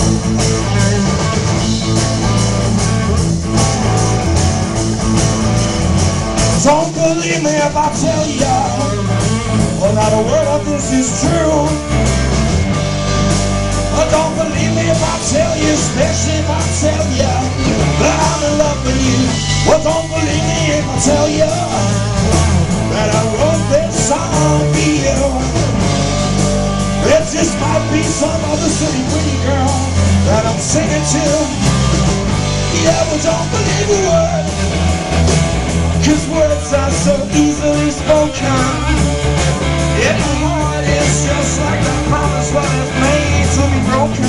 Don't believe me if I tell ya, well, not a word of this is true. Don't believe me if I tell you, especially if I tell you that I'm in love with you. Well, don't believe me if I tell you that I wrote this song for you. It just might be some other silly pretty girl that I'm singing to. Yeah, but don't believe a word, 'cause words are so easily spoken. Yeah, my heart is just like the promise what is made to be broken.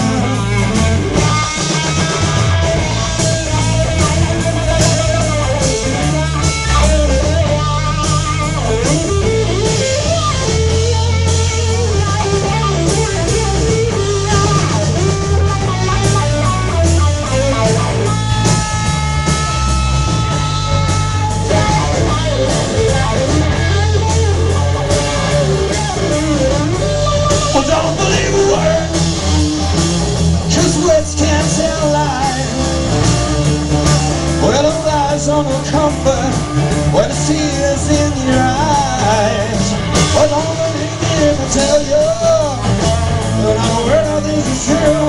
Don't believe a word, 'cause words can't tell lies. Well, the lies are no comfort when the tears in your eyes. Well, don't believe me if I tell you that I'm aware of this is true.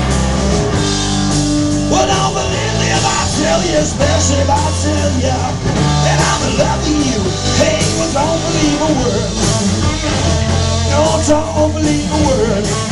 Well, don't believe me if I tell you, especially if I tell you that I'm in love with you. Hey, well, don't believe a word. No, don't believe a word.